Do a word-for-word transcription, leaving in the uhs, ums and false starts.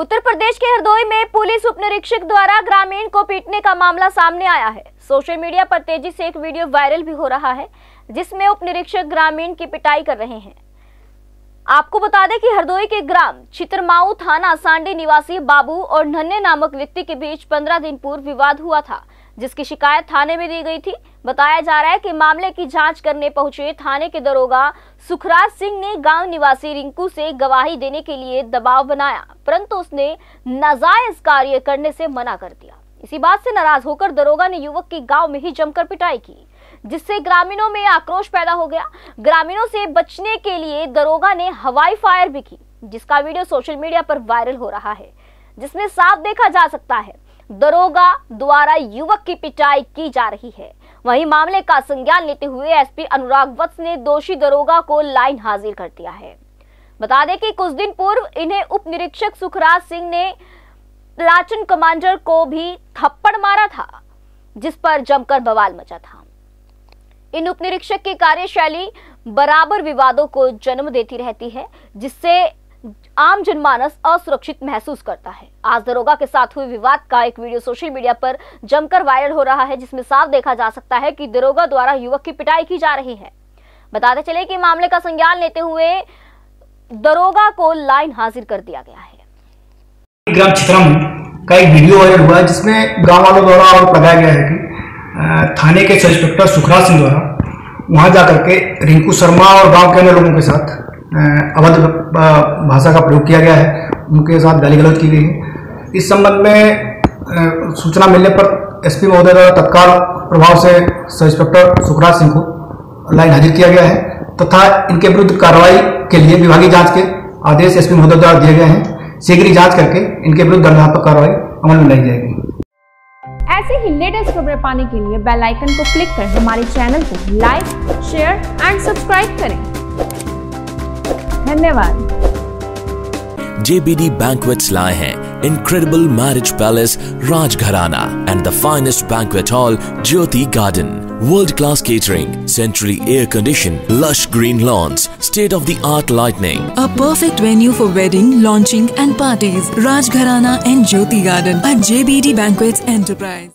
उत्तर प्रदेश के हरदोई में पुलिस उप निरीक्षक द्वारा ग्रामीण को पीटने का मामला सामने आया है। सोशल मीडिया पर तेजी से एक वीडियो वायरल भी हो रहा है जिसमें उप निरीक्षक ग्रामीण की पिटाई कर रहे हैं। आपको बता दें कि हरदोई के ग्राम चित्रमाऊ थाना सांडी निवासी बाबू और नन्हे नामक व्यक्ति के बीच पंद्रह दिन पूर्व विवाद हुआ था, जिसकी शिकायत थाने में दी गई थी। बताया जा रहा है कि मामले की जांच करने पहुंचे थाने के दरोगा सुखराज सिंह ने गांव निवासी रिंकू से गवाही देने के लिए दबाव बनाया, परंतु उसने नाजायज कार्य करने से मना कर दिया। इसी बात से नाराज होकर दरोगा ने युवक की गांव में ही जमकर पिटाई की, जिससे ग्रामीणों में आक्रोश पैदा हो गया। ग्रामीणों से बचने के लिए दरोगा ने हवाई फायर भी की, जिसका वीडियो सोशल मीडिया पर वायरल हो रहा है, जिसमें साफ देखा जा सकता है दरोगा द्वारा युवक की पिटाई की जा रही है। वहीं मामले का संज्ञान लेते हुए एसपी अनुराग वत्स ने दोषी दरोगा को लाइन हाजिर कर दिया है। बता दें कि कुछ दिन पूर्व इन्हें उप निरीक्षक सुखराज सिंह ने प्लाटून कमांडर को भी थप्पड़ मारा था, जिस पर जमकर बवाल मचा था। इन उप निरीक्षक की कार्यशैली बराबर विवादों को जन्म देती रहती है, जिससे आम जनमानस असुरक्षित महसूस करता है। आज दरोगा के साथ हुए विवाद का एक वीडियो सोशल मीडिया पर जमकर वायरल हो रहा है, जिसमें साफ देखा जा सकता है कि दरोगा द्वारा युवक की पिटाई की जा रही है। बताते चले कि मामले का संज्ञान लेते हुए दरोगा को लाइन हाजिर कर दिया गया है। ग्राम चित्रम का एक वीडियो वायरल हुआ है, जिसमें गांव वालों द्वारा आरोप लगाया गया है कि थाने के सब इंस्पेक्टर सुखराज सिंह द्वारा वहां जाकर के रिंकू शर्मा और गांव के अन्य लोगों के साथ अवध भाषा का प्रयोग किया गया है, उनके साथ गाली गलौज की गई है। इस संबंध में सूचना मिलने पर एसपी महोदय द्वारा तत्काल प्रभाव से सब इंस्पेक्टर सुखराज सिंह को लाइन हाजिर किया गया है तथा इनके विरुद्ध कार्रवाई के लिए विभागीय जांच के आदेश एसपी महोदय द्वारा दिए गए हैं। शीघ्र ही जांच करके इनके विरुद्ध दंडात्मक कार्रवाई अमल में लाई जाएगी। ऐसे ही लेटेस्ट खबरें पाने के लिए बेल आइकन को क्लिक कर हमारे चैनल को लाइक, शेयर एंड सब्सक्राइब करें। धन्यवाद। J B D Banquets लाए हैं incredible marriage palace Rajgharana and the finest banquet hall Jyoti Garden. World-class catering, centrally air-conditioned, lush green lawns, state-of-the-art lighting. A perfect venue for wedding, launching and parties. Rajgharana and Jyoti Garden at J B D Banquets Enterprise.